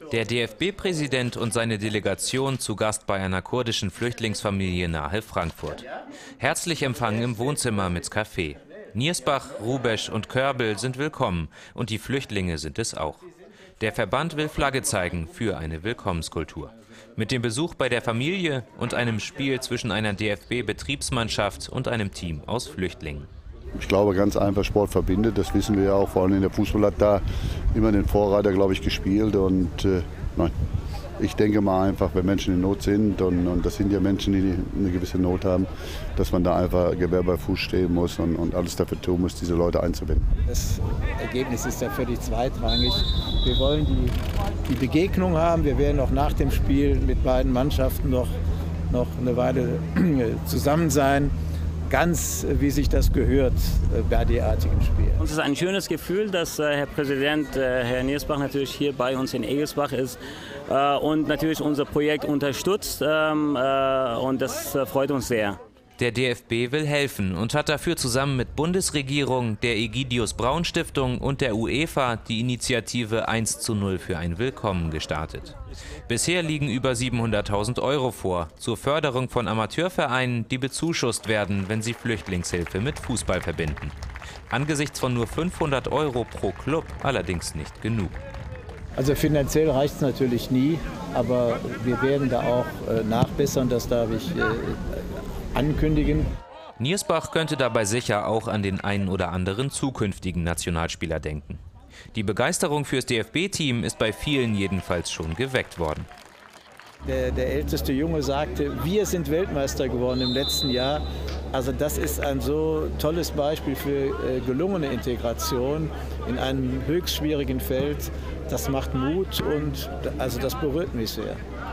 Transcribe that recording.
Der DFB-Präsident und seine Delegation zu Gast bei einer kurdischen Flüchtlingsfamilie nahe Frankfurt. Herzlich empfangen im Wohnzimmer mit Kaffee. Niersbach, Rubesch und Körbel sind willkommen und die Flüchtlinge sind es auch. Der Verband will Flagge zeigen für eine Willkommenskultur. Mit dem Besuch bei der Familie und einem Spiel zwischen einer DFB-Betriebsmannschaft und einem Team aus Flüchtlingen. Ich glaube, ganz einfach, Sport verbindet, das wissen wir ja auch. Vor allem der Fußball hat da immer den Vorreiter, glaube ich, gespielt. Und nein, ich denke mal einfach, wenn Menschen in Not sind, und das sind ja Menschen, die eine gewisse Not haben, dass man da einfach Gewehr bei Fuß stehen muss und alles dafür tun muss, diese Leute einzubinden. Das Ergebnis ist ja völlig zweitrangig. Wir wollen die Begegnung haben. Wir werden auch nach dem Spiel mit beiden Mannschaften noch eine Weile zusammen sein. Ganz wie sich das gehört bei derartigen Spielen. Uns ist ein schönes Gefühl, dass Herr Präsident, Herr Niersbach natürlich hier bei uns in Egelsbach ist und natürlich unser Projekt unterstützt und das freut uns sehr. Der DFB will helfen und hat dafür zusammen mit Bundesregierung, der Egidius-Braun-Stiftung und der UEFA die Initiative 1:0 für ein Willkommen gestartet. Bisher liegen über 700.000 € vor zur Förderung von Amateurvereinen, die bezuschusst werden, wenn sie Flüchtlingshilfe mit Fußball verbinden. Angesichts von nur 500 € pro Club allerdings nicht genug. Also finanziell reicht es natürlich nie, aber wir werden da auch nachbessern, das darf ich ankündigen. Niersbach könnte dabei sicher auch an den einen oder anderen zukünftigen Nationalspieler denken. Die Begeisterung fürs DFB-Team ist bei vielen jedenfalls schon geweckt worden. Der älteste Junge sagte, wir sind Weltmeister geworden im letzten Jahr. Also das ist ein so tolles Beispiel für gelungene Integration in einem höchst schwierigen Feld. Das macht Mut und also das berührt mich sehr.